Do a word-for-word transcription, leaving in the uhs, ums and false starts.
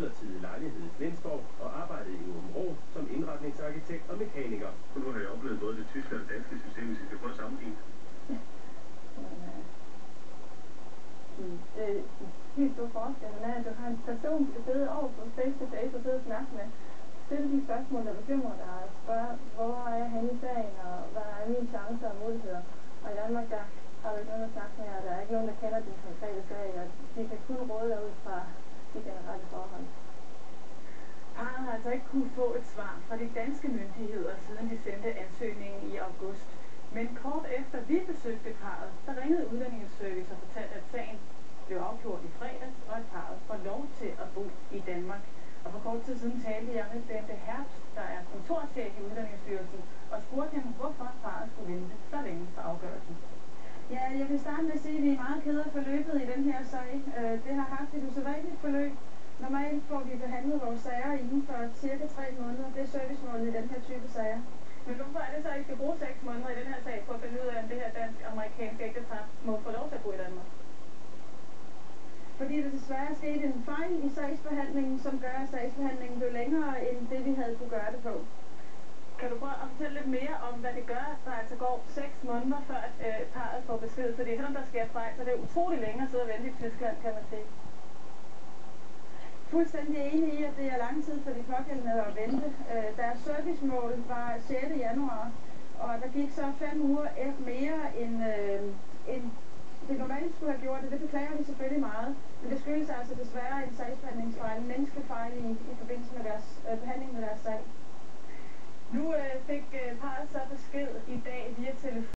midlertidig lejlighed i Flensborg og arbejdede i Aabenraa som indretningsarkitekt og mekaniker. Nu har jeg oplevet både det tyske og det danske system, hvis I skal prøve at sammenligne. Det er helt stor forskel, er, at du har en person, der sidder over på face to face og sidder og snakker med. Stille de spørgsmål, der bekymrer dig, og spørge, hvor er jeg henne i sagen, og hvad er mine chancer og muligheder. Og i Danmark, der har du ikke nogen at snakke med, og der er ikke nogen, der kender din konkrete sag, og de kan kun råde dig ud fra de generelle forhold. Parret har altså ikke kunne få et svar fra de danske myndigheder, siden de sendte ansøgningen i august. Men kort efter vi besøgte parret, der ringede Udlændingeservice og fortalte, at sagen blev afgjort i fredags, og at parret får lov til at bo i Danmark. Og for kort tid siden talte jeg med Bente Herbst, der er kontorchef i Udlændingestyrelsen, og spurgte hende, hvorfor parret skulle vente så længe for afgørelsen. Ja, jeg vil starte med at sige, at vi er meget kede af forløbet i den her sag. Det har haft et usædvanligt forløb. Normalt får vi behandlet vores sager inden for cirka tre måneder. Det er servicemålet i den her type sager. Men hvorfor er det så, at I skal bruge seks måneder i den her sag for at finde ud af, om det her dansk-amerikanske ægtepar må få lov til at bo i Danmark? Fordi der desværre er sket en fejl i sagsbehandlingen, som gør, at sagsbehandlingen blev længere end det, vi havde kunne gøre det på. Kan du prøve at fortælle lidt mere om, hvad det gør, at der altså går seks måneder, før at øh, parret får besked? Fordi selvom der sker fejl, så det er utrolig længe at sidde og vente i Tyskland, kan man sige. Fuldstændig enig i, at det er lang tid for de pågældende at vente. Øh, deres servicemål var sjette januar, og der gik så fem uger mere end, øh, end det normalt skulle have gjort det. Det beklager vi selvfølgelig meget, men det skyldes altså desværre en sagsbehandlingsfejl, en menneskelig fejl i, i forbindelse med deres øh, behandling med deres sag. Nu øh, fik øh, parret så besked i dag via telefon.